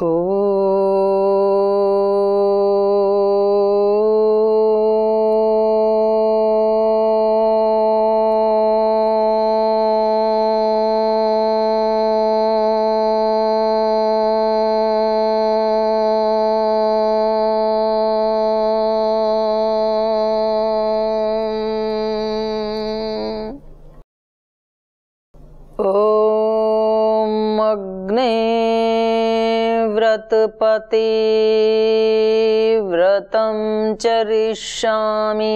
व्रतपते व्रतं चरिष्यामि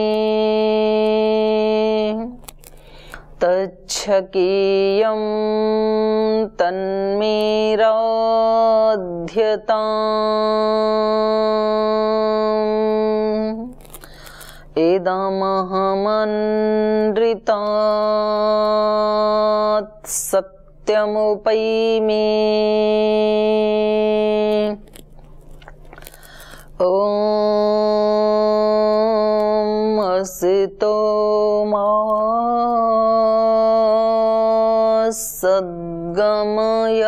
तच्छकीयं तन्मेराध्यताम् इदमहमनृतात् सत्यमुपैमि ॐ असितो मा सद्गमय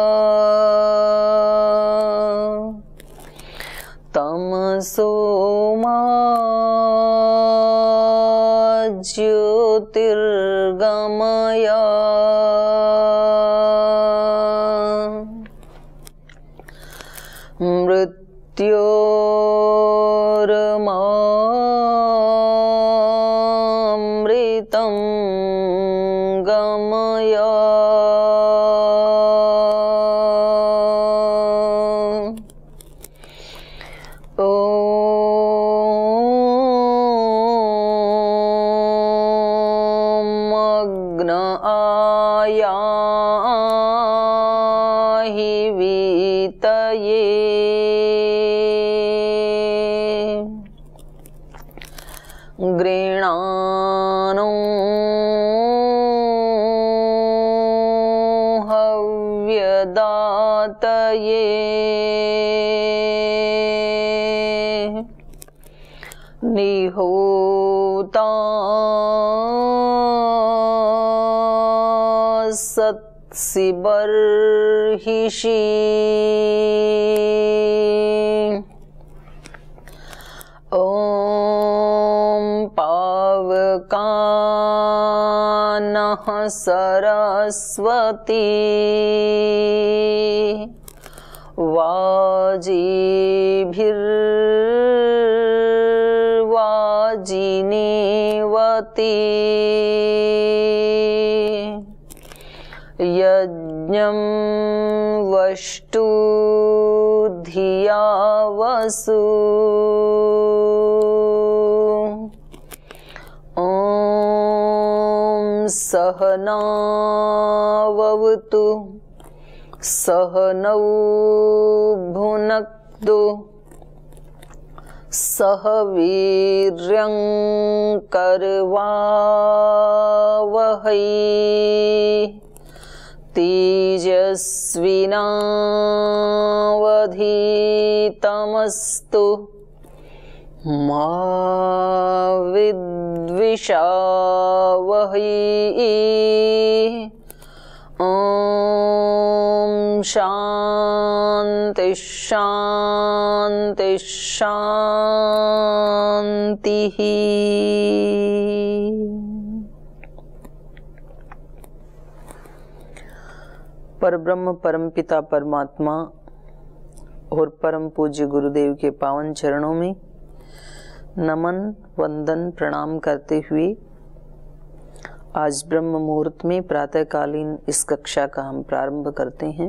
तमसो मा ज्योतिर्गमय मृत्योर्मामृतं गमय अग्न आयाहि वीतये गृणानो हव्यदातये निहोता सत्सि बर्हिषि ॐ पावकानः सरस्वती वाजिभिर्वाजिनीवती यज्ञं वष्टु धिया वसु ॐ सहनाववतु सहनौ भुनक्तु सह वीर्यं करवावहै तेजस्विनावधीतमस्तु मा विद्विषावहै ॐ शान्ति शान्ति शान्तिः। परब्रह्म परमपिता परमात्मा और परम पूज्य गुरुदेव के पावन चरणों में नमन वंदन प्रणाम करते हुए आज ब्रह्म मुहूर्त में प्रातःकालीन इस कक्षा का हम प्रारंभ करते हैं।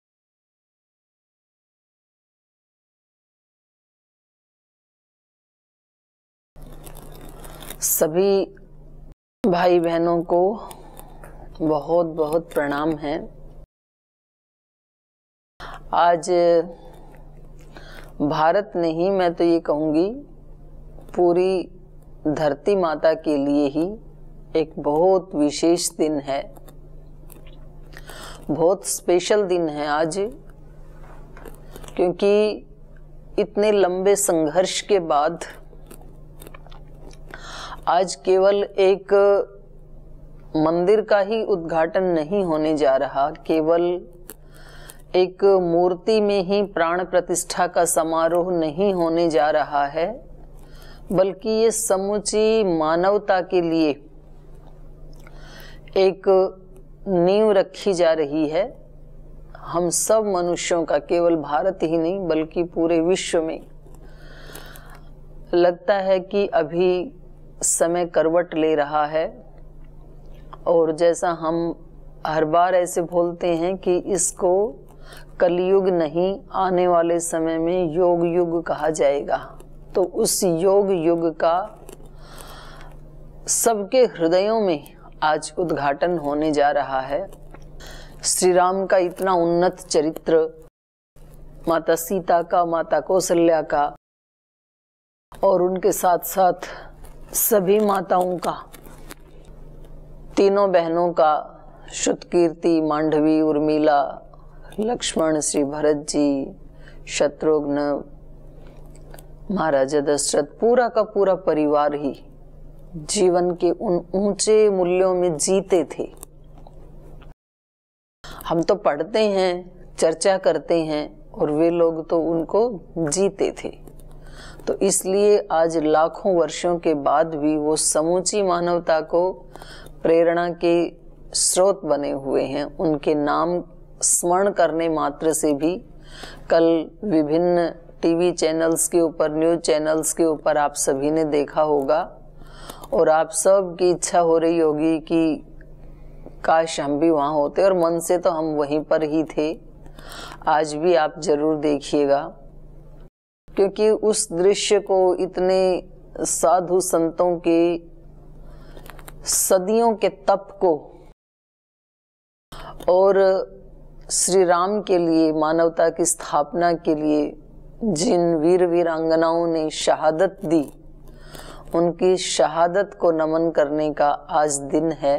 सभी भाई बहनों को बहुत बहुत प्रणाम है। आज भारत नहीं, मैं तो ये कहूँगी पूरी धरती माता के लिए ही एक बहुत विशेष दिन है, बहुत स्पेशल दिन है आज, क्योंकि इतने लंबे संघर्ष के बाद आज केवल एक मंदिर का ही उद्घाटन नहीं होने जा रहा, केवल एक मूर्ति में ही प्राण प्रतिष्ठा का समारोह नहीं होने जा रहा है, बल्कि ये समूची मानवता के लिए एक नींव रखी जा रही है। हम सब मनुष्यों का, केवल भारत ही नहीं बल्कि पूरे विश्व में लगता है कि अभी समय करवट ले रहा है। और जैसा हम हर बार ऐसे बोलते हैं कि इसको कलयुग नहीं, आने वाले समय में योग युग कहा जाएगा। तो उस योग युग का सबके हृदयों में आज उद्घाटन होने जा रहा है। श्री राम का इतना उन्नत चरित्र, माता सीता का, माता कौशल्या का, और उनके साथ साथ सभी माताओं का, तीनों बहनों का, श्रुतकीर्ति, मांडवी, उर्मिला, लक्ष्मण, श्री भरत जी, शत्रुघ्न, महाराजा दशरथ, पूरा का पूरा परिवार ही जीवन के उन ऊंचे मूल्यों में जीते थे। हम तो पढ़ते हैं, चर्चा करते हैं, और वे लोग तो उनको जीते थे। तो इसलिए आज लाखों वर्षों के बाद भी वो समूची मानवता को प्रेरणा के स्रोत बने हुए हैं। उनके नाम स्मरण करने मात्र से भी कल विभिन्न टीवी चैनल्स के ऊपर, न्यूज चैनल्स के ऊपर आप सभी ने देखा होगा, और आप सब की इच्छा हो रही होगी कि काश हम भी वहाँ होते, और मन से तो हम वहीं पर ही थे। आज भी आप जरूर देखिएगा, क्योंकि उस दृश्य को, इतने साधु संतों के सदियों के तप को, और श्री राम के लिए, मानवता की स्थापना के लिए जिन वीर वीरांगनाओं ने शहादत दी, उनकी शहादत को नमन करने का आज दिन है।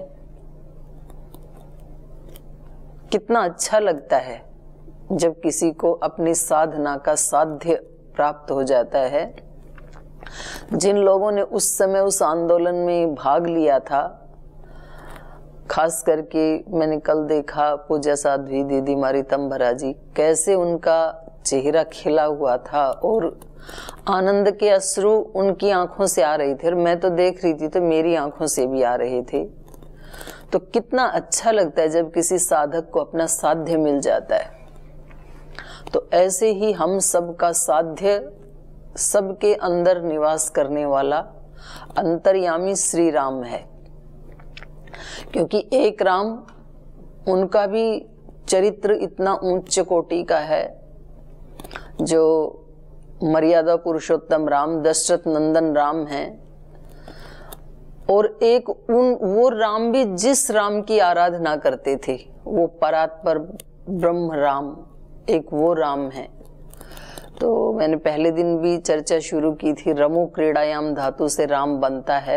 कितना अच्छा लगता है जब किसी को अपनी साधना का साध्य प्राप्त हो जाता है। जिन लोगों ने उस समय उस आंदोलन में भाग लिया था, खास करके मैंने कल देखा पूजा साध्वी दीदी मारितम भरा जी, कैसे उनका चेहरा खिला हुआ था और आनंद के अश्रु उनकी आंखों से आ रहे थे, और मैं तो देख रही थी तो मेरी आंखों से भी आ रहे थे। तो कितना अच्छा लगता है जब किसी साधक को अपना साध्य मिल जाता है। तो ऐसे ही हम सबका साध्य, सबके अंदर निवास करने वाला अंतर्यामी श्री राम है। क्योंकि एक राम, उनका भी चरित्र इतना उच्च कोटि का है, जो मर्यादा पुरुषोत्तम राम, दशरथ नंदन राम हैं। और एक वो राम भी जिस राम की आराधना करते थे, वो परात्पर ब्रह्म राम, एक वो राम है। तो मैंने पहले दिन भी चर्चा शुरू की थी, रमो क्रीड़ायाम धातु से राम बनता है।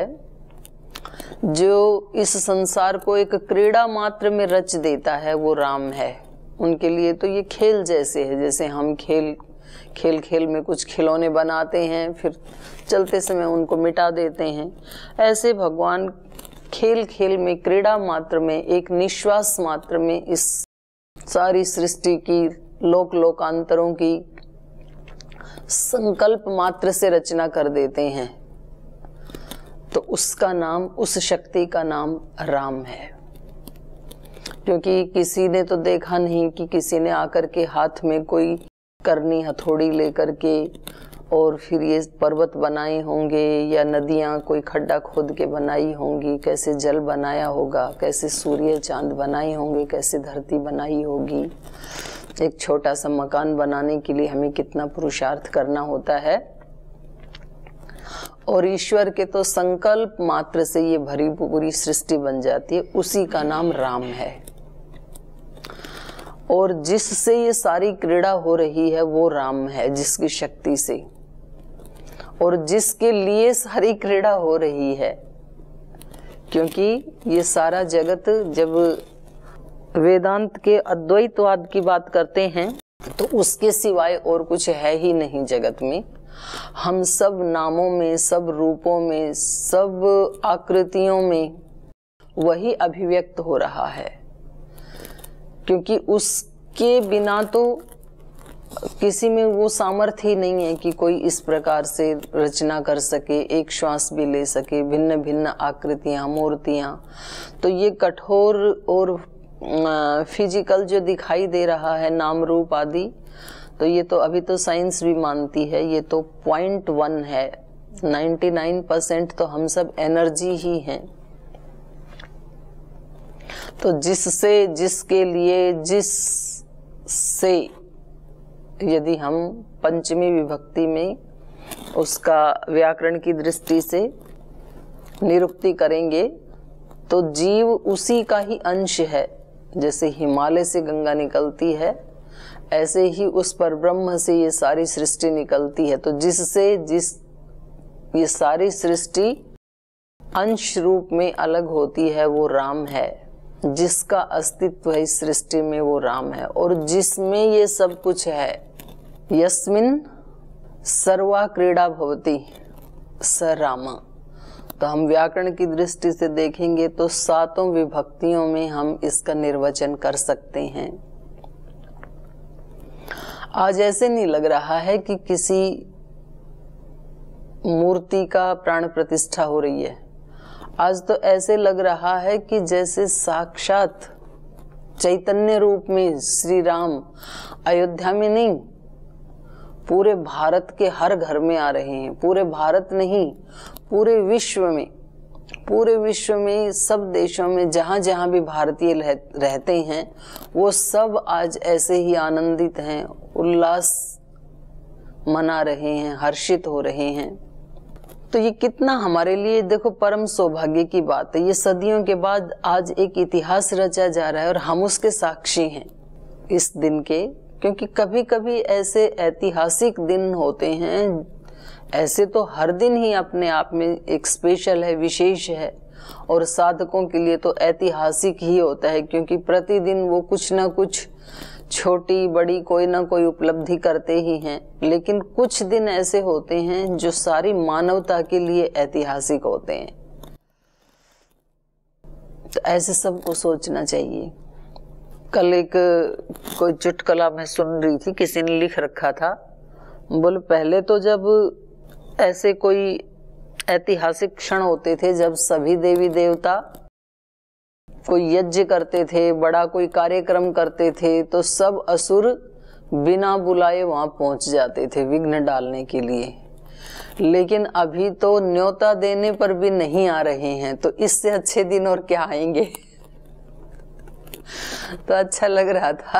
जो इस संसार को एक क्रीड़ा मात्र में रच देता है, वो राम है। उनके लिए तो ये खेल जैसे है, जैसे हम खेल में कुछ खिलौने बनाते हैं, फिर चलते समय उनको मिटा देते हैं। ऐसे भगवान खेल में, क्रीड़ा मात्र में, एक निश्वास मात्र में इस सारी सृष्टि की, लोकांतरों की संकल्प मात्र से रचना कर देते हैं। तो उसका नाम, उस शक्ति का नाम राम है। क्योंकि किसी ने तो देखा नहीं कि किसी ने आकर के हाथ में कोई करनी हथौड़ी लेकर के और फिर ये पर्वत बनाए होंगे, या नदियां कोई खड्डा खोद के बनाई होंगी, कैसे जल बनाया होगा, कैसे सूर्य चांद बनाए होंगे, कैसे धरती बनाई होगी। एक छोटा सा मकान बनाने के लिए हमें कितना पुरुषार्थ करना होता है, और ईश्वर के तो संकल्प मात्र से ये भरी पूरी सृष्टि बन जाती है। उसी का नाम राम है। और जिससे ये सारी क्रीड़ा हो रही है वो राम है, जिसकी शक्ति से, और जिसके लिए सारी क्रीड़ा हो रही है। क्योंकि ये सारा जगत, जब वेदांत के अद्वैतवाद की बात करते हैं, तो उसके सिवाय और कुछ है ही नहीं जगत में। हम सब नामों में, सब रूपों में, सब आकृतियों में वही अभिव्यक्त हो रहा है। क्योंकि के बिना तो किसी में वो सामर्थ्य ही नहीं है कि कोई इस प्रकार से रचना कर सके, एक श्वास भी ले सके, भिन्न भिन्न आकृतियां, मूर्तियां। तो ये कठोर और फिजिकल जो दिखाई दे रहा है नाम रूप आदि, तो ये तो अभी तो साइंस भी मानती है ये तो 0.1 है। 99% तो हम सब एनर्जी ही हैं। तो जिससे, जिसके लिए, जिससे यदि हम पंचमी विभक्ति में उसका व्याकरण की दृष्टि से निरुक्ति करेंगे तो जीव उसी का ही अंश है। जैसे हिमालय से गंगा निकलती है, ऐसे ही उस परब्रह्म से ये सारी सृष्टि निकलती है। तो जिससे ये सारी सृष्टि अंश रूप में अलग होती है वो राम है। जिसका अस्तित्व है इस सृष्टि में वो राम है, और जिसमें ये सब कुछ है, यस्मिन सर्वा क्रीड़ा भवति स राम। तो हम व्याकरण की दृष्टि से देखेंगे तो 7 विभक्तियों में हम इसका निर्वचन कर सकते हैं। आज ऐसे नहीं लग रहा है कि किसी मूर्ति का प्राण प्रतिष्ठा हो रही है। आज तो ऐसे लग रहा है कि जैसे साक्षात चैतन्य रूप में श्री राम अयोध्या में नहीं, पूरे भारत के हर घर में आ रहे हैं। पूरे भारत नहीं, पूरे विश्व में सब देशों में जहां जहां भी भारतीय रहते हैं वो सब आज ऐसे ही आनंदित हैं, उल्लास मना रहे हैं, हर्षित हो रहे हैं। तो ये कितना हमारे लिए देखो परम सौभाग्य की बात है। ये सदियों के बाद आज एक इतिहास रचा जा रहा है और हम उसके साक्षी हैं इस दिन के। क्योंकि कभी कभी ऐसे ऐतिहासिक दिन होते हैं, ऐसे तो हर दिन ही अपने आप में एक स्पेशल है, विशेष है, और साधकों के लिए तो ऐतिहासिक ही होता है। क्योंकि प्रतिदिन वो कुछ ना कुछ छोटी बड़ी कोई ना कोई उपलब्धि करते ही हैं। लेकिन कुछ दिन ऐसे होते हैं जो सारी मानवता के लिए ऐतिहासिक होते हैं। तो ऐसे सबको सोचना चाहिए। कल एक कोई चुटकुला मैं सुन रही थी, किसी ने लिख रखा था, बोले पहले तो जब ऐसे कोई ऐतिहासिक क्षण होते थे जब सभी देवी देवता कोई यज्ञ करते थे, बड़ा कोई कार्यक्रम करते थे, तो सब असुर बिना बुलाए वहां पहुंच जाते थे विघ्न डालने के लिए। लेकिन अभी तो न्योता देने पर भी नहीं आ रहे हैं। तो इससे अच्छे दिन और क्या आएंगे। तो अच्छा लग रहा था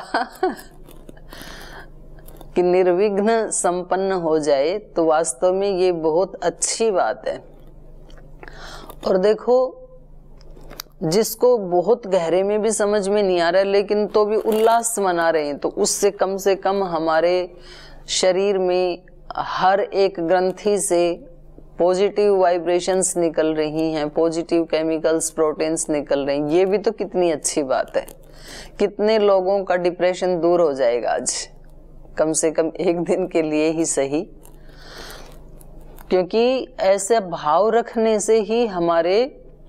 कि निर्विघ्न संपन्न हो जाए, तो वास्तव में ये बहुत अच्छी बात है। और देखो, जिसको बहुत गहरे में भी समझ में नहीं आ रहा है लेकिन तो भी उल्लास मना रहे हैं, तो उससे कम हमारे शरीर में हर एक ग्रंथि से पॉजिटिव वाइब्रेशंस निकल रही हैं, पॉजिटिव केमिकल्स, प्रोटीन्स निकल रहे हैं। ये भी तो कितनी अच्छी बात है। कितने लोगों का डिप्रेशन दूर हो जाएगा आज, कम से कम एक दिन के लिए ही सही। क्योंकि ऐसे भाव रखने से ही हमारे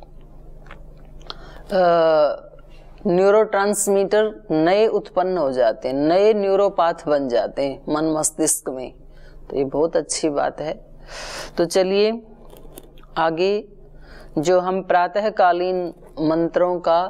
न्यूरोट्रांसमीटर नए उत्पन्न हो जाते हैं, नए न्यूरोपाथ बन जाते हैं मन मस्तिष्क में। तो ये बहुत अच्छी बात है। तो चलिए आगे, जो हम प्रातःकालीन मंत्रों का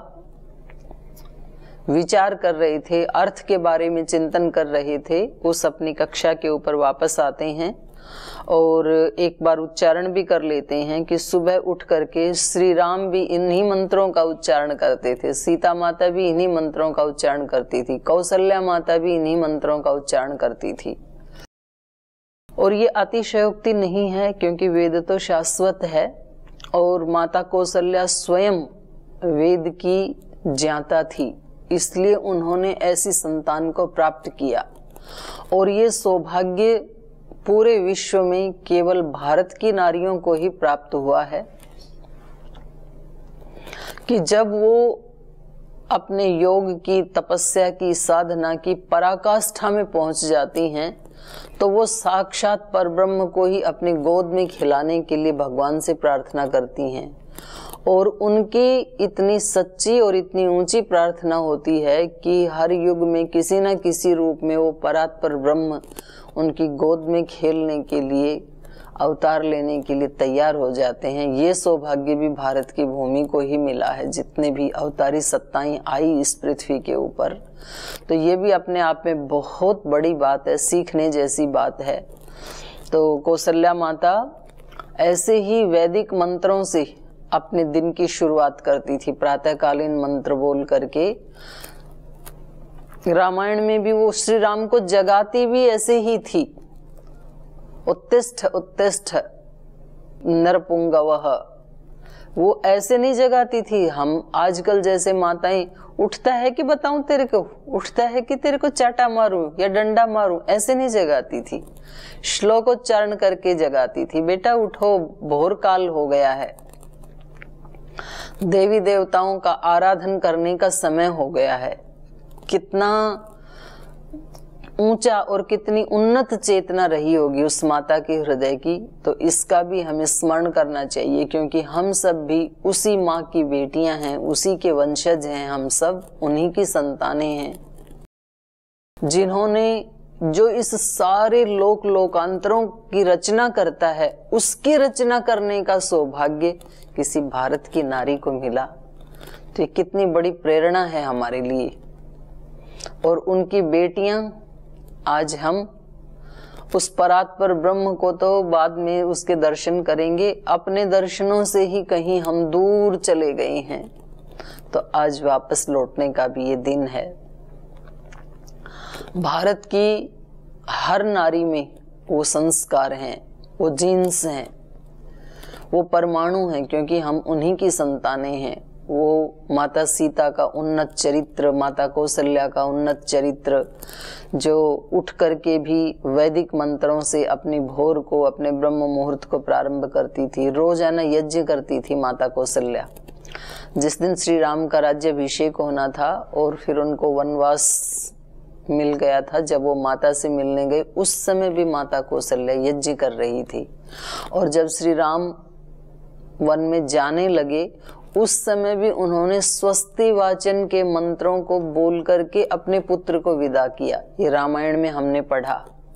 विचार कर रहे थे, अर्थ के बारे में चिंतन कर रहे थे, उस अपनी कक्षा के ऊपर वापस आते हैं और एक बार उच्चारण भी कर लेते हैं कि सुबह उठ करके श्री राम भी इन्हीं मंत्रों का उच्चारण करते थे, सीता माता भी इन्हीं मंत्रों का उच्चारण करती थी, कौशल्या माता भी इन्हीं मंत्रों का उच्चारण करती थी। और ये अतिशयोक्ति नहीं है, क्योंकि वेद तो शाश्वत है और माता कौशल्या स्वयं वेद की ज्ञाता थी, इसलिए उन्होंने ऐसी संतान को प्राप्त किया। और ये सौभाग्य पूरे विश्व में केवल भारत की नारियों को ही प्राप्त हुआ है कि जब वो अपने योग की, तपस्या की, साधना की पराकाष्ठा में पहुंच जाती हैं, तो वो साक्षात परब्रह्म को ही अपनी गोद में खिलाने के लिए भगवान से प्रार्थना करती हैं। और उनकी इतनी सच्ची और इतनी ऊंची प्रार्थना होती है कि हर युग में किसी न किसी रूप में वो परात्पर ब्रह्म उनकी गोद में खेलने के लिए, अवतार लेने के लिए तैयार हो जाते हैं। ये सौभाग्य भी भारत की भूमि को ही मिला है। जितने भी अवतारी सत्ताएं आई इस पृथ्वी के ऊपर, तो ये भी अपने आप में बहुत बड़ी बात है, सीखने जैसी बात है। तो कौशल्या माता ऐसे ही वैदिक मंत्रों से अपने दिन की शुरुआत करती थी, प्रातःकालीन मंत्र बोल करके। रामायण में भी वो श्री राम को जगाती भी ऐसे ही थी, उत्तिष्ठ उत्तिष्ठ नरपुंगवः। वो ऐसे नहीं जगाती थी हम आजकल जैसे माताएं, उठता है कि बताऊं तेरे को, उठता है कि तेरे को चाटा मारूं या डंडा मारूं, ऐसे नहीं जगाती थी। श्लोकोच्चारण करके जगाती थी, बेटा उठो, भोर काल हो गया है, देवी देवताओं का आराधन करने का समय हो गया है। कितना ऊंचा और कितनी उन्नत चेतना रही होगी उस माता के हृदय की, तो इसका भी हमें स्मरण करना चाहिए, क्योंकि हम सब भी उसी माँ की बेटियां हैं, उसी के वंशज हैं, हम सब उन्हीं की संतानें हैं, जिन्होंने जो इस सारे लोक लोकांतरों की रचना करता है, उसकी रचना करने का सौभाग्य किसी भारत की नारी को मिला। तो ये कितनी बड़ी प्रेरणा है हमारे लिए। और उनकी बेटियां, आज हम उस परात्पर ब्रह्म को तो बाद में उसके दर्शन करेंगे, अपने दर्शनों से ही कहीं हम दूर चले गए हैं, तो आज वापस लौटने का भी ये दिन है। भारत की हर नारी में वो संस्कार हैं, वो जीन्स हैं, वो परमाणु हैं, क्योंकि हम उन्हीं की संतानें हैं। वो माता सीता का उन्नत चरित्र, माता कौशल्या का उन्नत चरित्र, जो उठ करके भी वैदिक मंत्रों से अपनी भोर को, अपने ब्रह्म मुहूर्त को प्रारंभ करती थी। रोजाना यज्ञ करती थी माता कौशल्या। जिस दिन श्री राम का राज्याभिषेक होना था और फिर उनको वनवास मिल गया था, जब वो माता से मिलने गए, उस समय भी माता कौशल्या यज्ञ कर रही थी। और जब श्री राम वन में जाने लगे, उस समय भी उन्होंने स्वस्ति वाचन के मंत्रों को बोल करके अपने पुत्र को विदा किया। ये रामायण में हमने पढ़ा।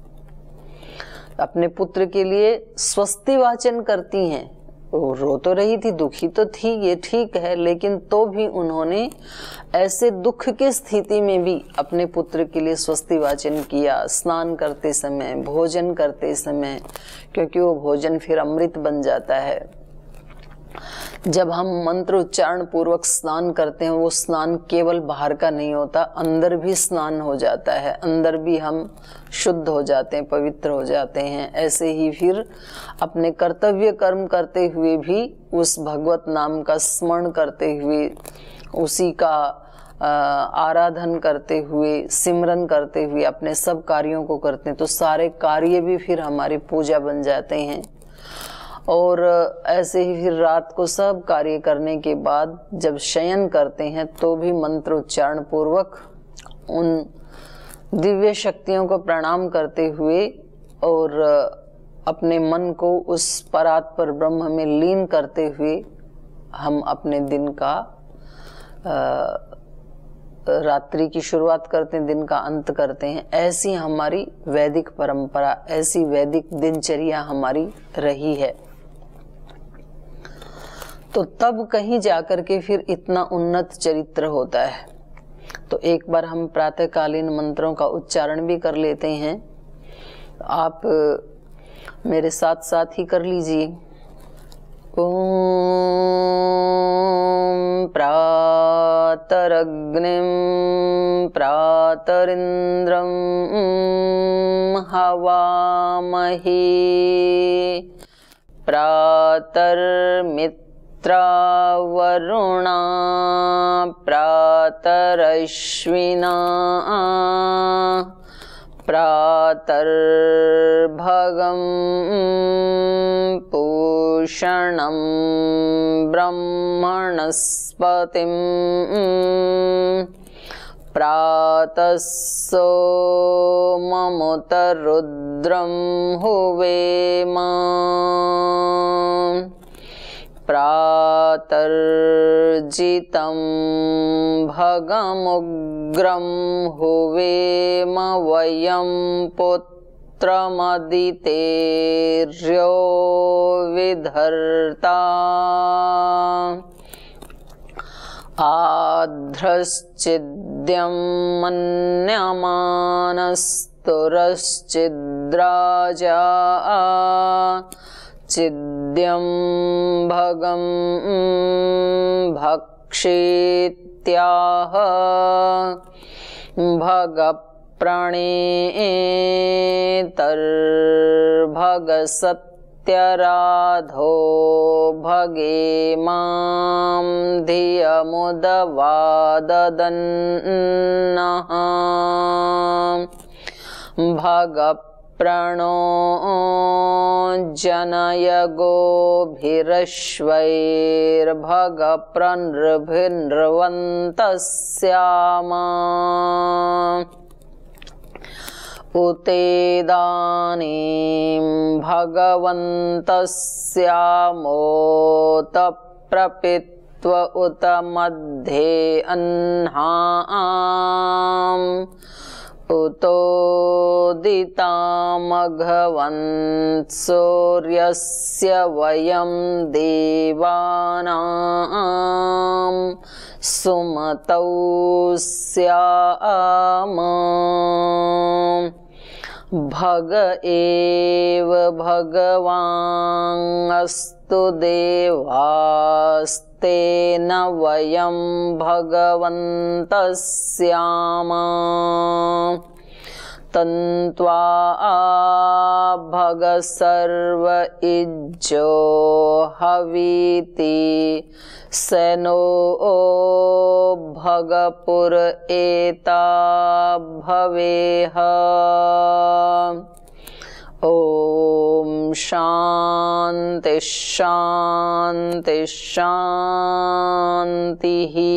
अपने पुत्र के लिए स्वस्ति वाचन करती हैं। रो तो रही थी, दुखी तो थी, ये ठीक है, लेकिन तो भी उन्होंने ऐसे दुख की स्थिति में भी अपने पुत्र के लिए स्वस्ति वाचन किया, स्नान करते समय, भोजन करते समय, क्योंकि वो भोजन फिर अमृत बन जाता है। जब हम मंत्र उच्चारण पूर्वक स्नान करते हैं, वो स्नान केवल बाहर का नहीं होता, अंदर भी स्नान हो जाता है, अंदर भी हम शुद्ध हो जाते हैं, पवित्र हो जाते हैं। ऐसे ही फिर अपने कर्तव्य कर्म करते हुए भी उस भगवत नाम का स्मरण करते हुए, उसी का आराधन करते हुए, सिमरन करते हुए अपने सब कार्यों को करते हैं, तो सारे कार्य भी फिर हमारी पूजा बन जाते हैं। और ऐसे ही फिर रात को सब कार्य करने के बाद जब शयन करते हैं, तो भी मंत्र उच्चारण पूर्वक उन दिव्य शक्तियों को प्रणाम करते हुए और अपने मन को उस परात्पर ब्रह्म में लीन करते हुए हम अपने दिन का रात्रि की शुरुआत करते हैं, दिन का अंत करते हैं। ऐसी हमारी वैदिक परंपरा, ऐसी वैदिक दिनचर्या हमारी रही है। तो तब कहीं जाकर के फिर इतना उन्नत चरित्र होता है। तो एक बार हम प्रातःकालीन मंत्रों का उच्चारण भी कर लेते हैं। आप मेरे साथ साथ ही कर लीजिए। ओम प्रातरग्निं प्रातरिंद्रं हवामहे प्रातर्मित्रा वरुणा प्रातरश्विना प्रातर्भगं पूषणं ब्रह्मणस्पतिं प्रातः सोममुत रुद्रं हुवेम प्रातर्जितं भगमुग्रं हुवेम वयं पुत्रमदितेर्यो विधर्ता आध्रश्चिद्यं मन्यमानस्तुरश्चिद्राजा चिद्यं भगं भक्षेत्याह भगप्रणेतर्भगसत्यराधो भगे मां धियमुदवाददन्नः भगप्रणो जनय गोभिरश्वैर्भगप्रनृभिर्नृवन्तः स्यामा उतेदानीं भगवन्तः स्यामोत प्रपित्व उत मध्ये अह्नाम् उतोदितामघवन् सूर्यस्य वयं देवानां सुमतौ स्याम भग एव भगवानस्तु देवास्तेन वयं भगवन्तः स्याम तन्त्वा भग सर्व इज्जो हवीति सेनो भगपुर एता भवेह ओम शांति शांति शांति।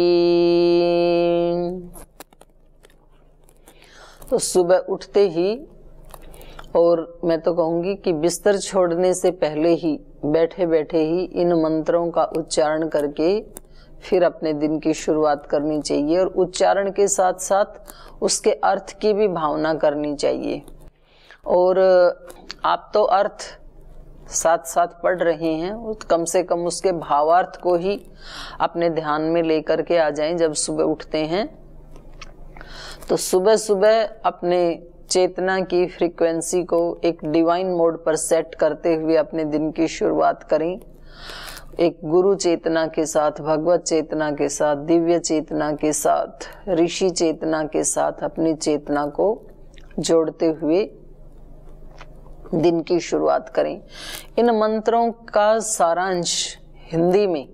तो सुबह उठते ही, और मैं तो कहूंगी कि बिस्तर छोड़ने से पहले ही, बैठे बैठे ही इन मंत्रों का उच्चारण करके फिर अपने दिन की शुरुआत करनी चाहिए। और उच्चारण के साथ साथ उसके अर्थ की भी भावना करनी चाहिए। और आप तो अर्थ साथ साथ पढ़ रहे हैं, कम से कम उसके भावार्थ को ही अपने ध्यान में लेकर के आ जाएं जब सुबह उठते हैं। तो सुबह सुबह अपने चेतना की फ्रीक्वेंसी को एक डिवाइन मोड पर सेट करते हुए अपने दिन की शुरुआत करें। एक गुरु चेतना के साथ, भगवत चेतना के साथ, दिव्य चेतना के साथ, ऋषि चेतना के साथ अपनी चेतना को जोड़ते हुए दिन की शुरुआत करें। इन मंत्रों का सारांश हिंदी में,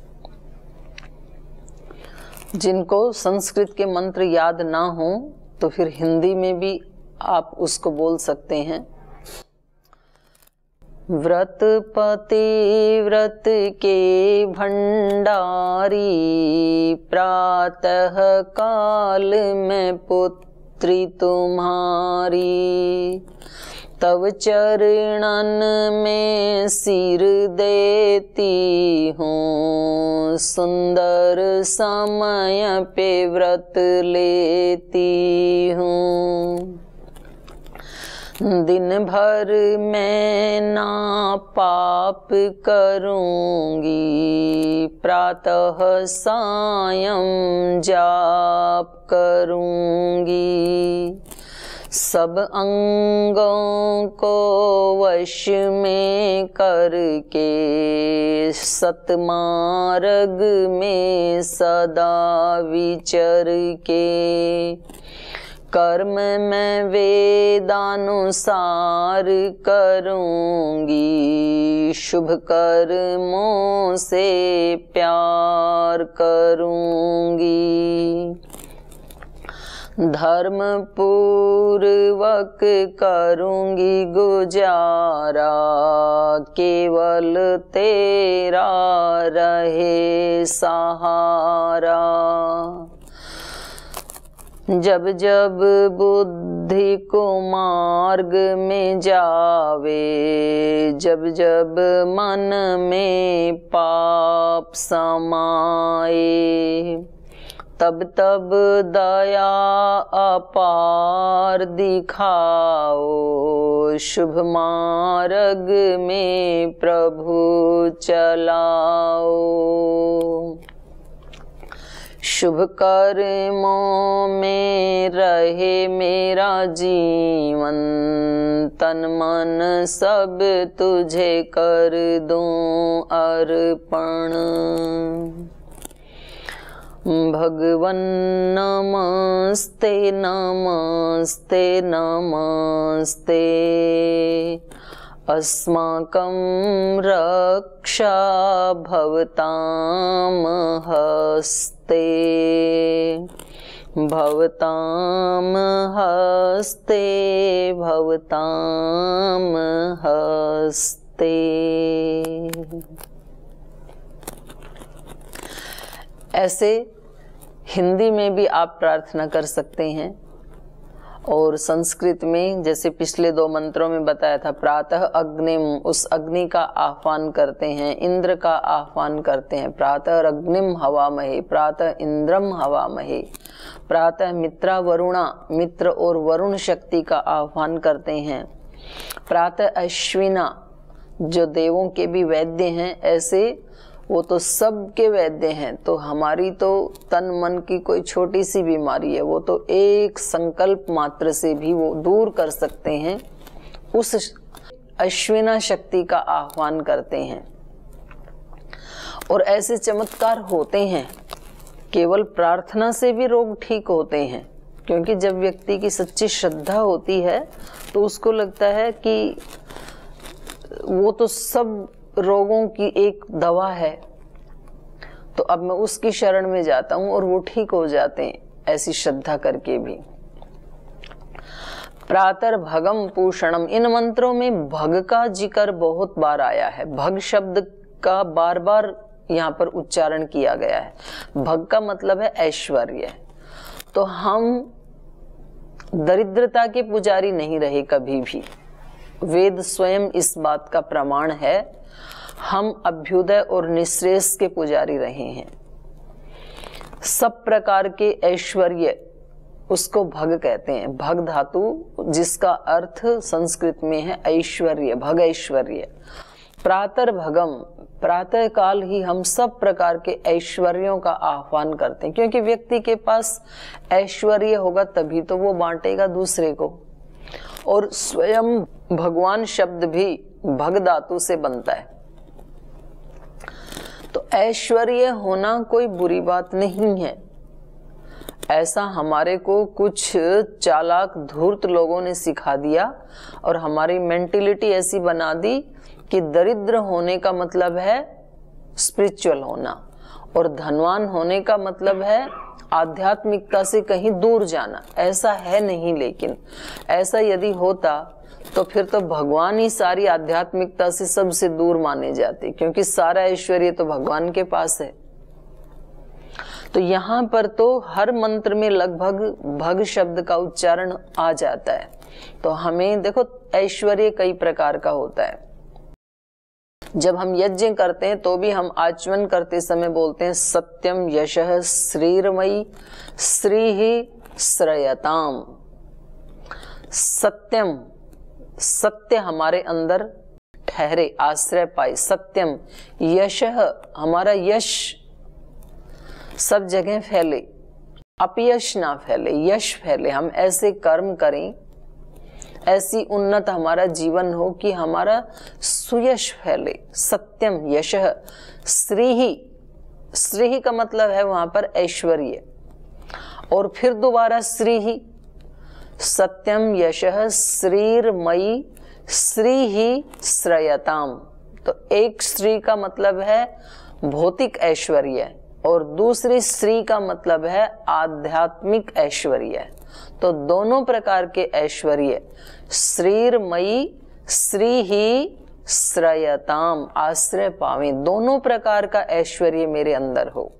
जिनको संस्कृत के मंत्र याद ना हो तो फिर हिंदी में भी आप उसको बोल सकते हैं। व्रत पति व्रत के भंडारी, प्रातः काल में पुत्री तुम्हारी, तव चरणन में सिर देती हूँ, सुंदर समय पे व्रत लेती हूँ। दिन भर मैं ना पाप करूँगी, प्रातः सायं जाप करूँगी, सब अंगों को वश में करके सतमार्ग में सदा विचर के, कर्म मैं वेदानुसार करूँगी, शुभ कर्मों से प्यार करूँगी, धर्म पूर्वक करूँगी गुजारा, केवल तेरा रहे सहारा। जब जब बुद्धि को मार्ग में जावे, जब जब मन में पाप समाए, तब तब दया अपार दिखाओ, शुभ मार्ग में प्रभु चलाओ। शुभ कर्मों में रहे मेरा जीवन, तन मन सब तुझे कर दूं अर्पण। भगवन् नमस्ते नमस्ते नमस्ते, अस्माकं रक्षा भवतां हस्ते, भवतां हस्ते, भवतां हस्ते। ऐसे हिंदी में भी आप प्रार्थना कर सकते हैं, और संस्कृत में जैसे पिछले 2 मंत्रों में बताया था, प्रातः अग्निम, उस अग्नि का आह्वान करते हैं, इंद्र का आह्वान करते हैं। प्रातः अग्निम हवामहे, प्रातः इंद्रम हवामहे, प्रातः मित्रा वरुणा, मित्र और वरुण शक्ति का आह्वान करते हैं। प्रातः अश्विना, जो देवों के भी वैद्य हैं, ऐसे वो तो सबके वैद्य हैं। तो हमारी तो तन मन की कोई छोटी सी बीमारी है, वो तो एक संकल्प मात्र से भी वो दूर कर सकते हैं। उस अश्विना शक्ति का आह्वान करते हैं, और ऐसे चमत्कार होते हैं। केवल प्रार्थना से भी रोग ठीक होते हैं, क्योंकि जब व्यक्ति की सच्ची श्रद्धा होती है तो उसको लगता है कि वो तो सब रोगों की एक दवा है, तो अब मैं उसकी शरण में जाता हूं और वो ठीक हो जाते हैं, ऐसी श्रद्धा करके भी। प्रातर भगम पूषणम, इन मंत्रों में भग का जिक्र बहुत बार आया है। भग शब्द का बार बार यहाँ पर उच्चारण किया गया है। भग का मतलब है ऐश्वर्य। तो हम दरिद्रता के पुजारी नहीं रहे कभी भी, वेद स्वयं इस बात का प्रमाण है। हम अभ्युदय और निःश्रेयस के पुजारी रहे हैं। सब प्रकार के ऐश्वर्य, उसको भग कहते हैं। भग धातु जिसका अर्थ संस्कृत में है ऐश्वर्य, भग ऐश्वर्य। प्रातः भगम, प्रातः काल ही हम सब प्रकार के ऐश्वर्यों का आह्वान करते हैं, क्योंकि व्यक्ति के पास ऐश्वर्य होगा तभी तो वो बांटेगा दूसरे को। और स्वयं भगवान शब्द भी भग धातु से बनता है। तो ऐश्वर्य होना कोई बुरी बात नहीं है। ऐसा हमारे को कुछ चालाक धूर्त लोगों ने सिखा दिया, और हमारी मेंटिलिटी ऐसी बना दी कि दरिद्र होने का मतलब है स्पिरिचुअल होना, और धनवान होने का मतलब है आध्यात्मिकता से कहीं दूर जाना। ऐसा है नहीं, लेकिन ऐसा यदि होता तो फिर तो भगवान ही सारी आध्यात्मिकता से सबसे दूर माने जाते, क्योंकि सारा ऐश्वर्य तो भगवान के पास है। तो यहाँ पर तो हर मंत्र में लगभग भग शब्द का उच्चारण आ जाता है। तो हमें देखो, ऐश्वर्य कई प्रकार का होता है। जब हम यज्ञ करते हैं तो भी हम आचमन करते समय बोलते हैं सत्यम यशः श्रीर्मयी श्रीहि श्रयताम। सत्यम, सत्य हमारे अंदर ठहरे, आश्रय पाए। सत्यम, यशः, हमारा यश सब जगह फैले, अपयश ना फैले, यश फैले। हम ऐसे कर्म करें, ऐसी उन्नत हमारा जीवन हो कि हमारा सुयश फैले। सत्यम यशः श्रीहि, श्रीहि का मतलब है वहां पर ऐश्वर्य। और फिर दोबारा श्रीहि, सत्यम यशः श्रीर्मयी श्रीहि श्रयताम। तो एक श्री का मतलब है भौतिक ऐश्वर्य, और दूसरी श्री का मतलब है आध्यात्मिक ऐश्वर्य। तो दोनों प्रकार के ऐश्वर्य, श्रीर्मयी श्रीहि श्रयताम, आश्रय पावे, दोनों प्रकार का ऐश्वर्य मेरे अंदर हो।